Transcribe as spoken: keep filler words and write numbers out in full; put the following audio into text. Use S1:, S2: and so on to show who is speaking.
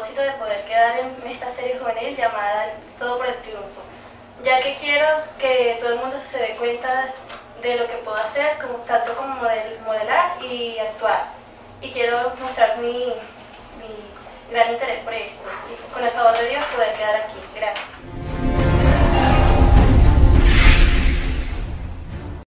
S1: propósito de poder quedar en esta serie juvenil llamada Todo por el Triunfo, ya que quiero que todo el mundo se dé cuenta de lo que puedo hacer, como, tanto como model, modelar y actuar. Y quiero mostrar mi, mi gran interés por esto y con el favor de Dios poder quedar aquí. Gracias.